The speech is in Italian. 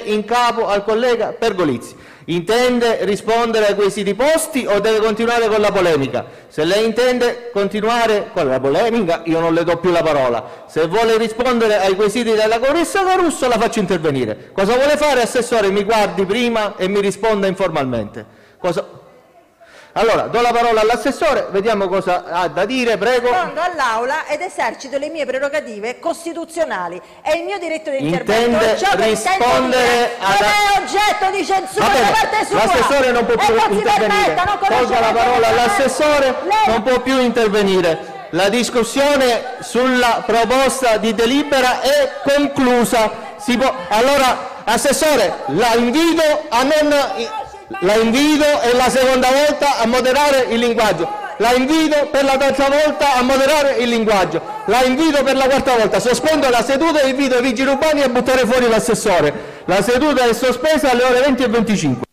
in capo al collega Pergolizzi. Intende rispondere ai quesiti posti o deve continuare con la polemica? Se lei intende continuare con la polemica, io non le do più la parola. Se vuole rispondere ai quesiti della Corissa Caruso, la faccio intervenire. Cosa vuole fare, Assessore? Mi guardi prima e mi risponda informalmente. Allora, do la parola all'Assessore, vediamo cosa ha da dire, prego. Rispondo all'Aula ed esercito le mie prerogative costituzionali. È il mio diritto di intervento. Intende Ciò che rispondere non è oggetto di censura da parte sua. L'assessore non può più intervenire. Tolga la parola all'assessore, non può più intervenire. La discussione sulla proposta di delibera è conclusa. Allora, Assessore, la invito è la seconda volta a moderare il linguaggio. La invito per la terza volta a moderare il linguaggio. La invito per la quarta volta. Sospendo la seduta e invito i vigili urbani a buttare fuori l'assessore. La seduta è sospesa alle ore 20:25.